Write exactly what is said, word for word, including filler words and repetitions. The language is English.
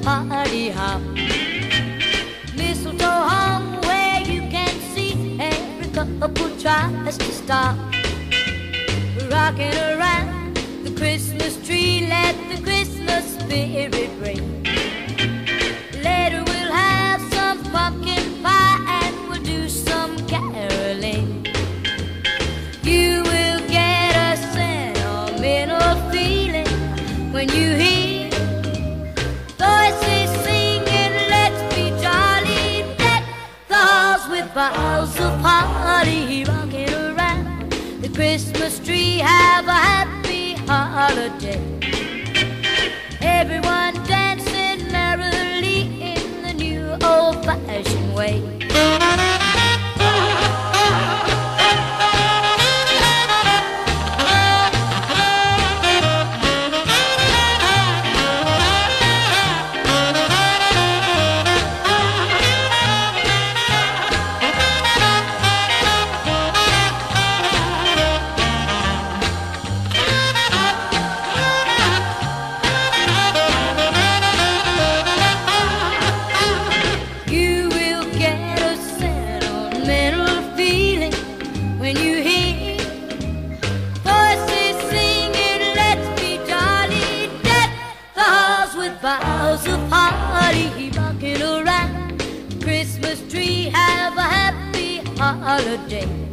party hop. Mistletoe hung where you can see every couple tries to stop. Rocking around the Christmas tree, let the Christmas spirit ring. Later we'll have some pumpkin pie and we'll do some caroling. You will get a sentimental feeling when you hear voices singing, let's be jolly. Deck the halls with boughs of holly, rocking around the Christmas tree. Have a happy holiday. Everyone dancing merrily in the new old-fashioned way. Boughs of holly, rocking around the Christmas tree. Have a happy holiday.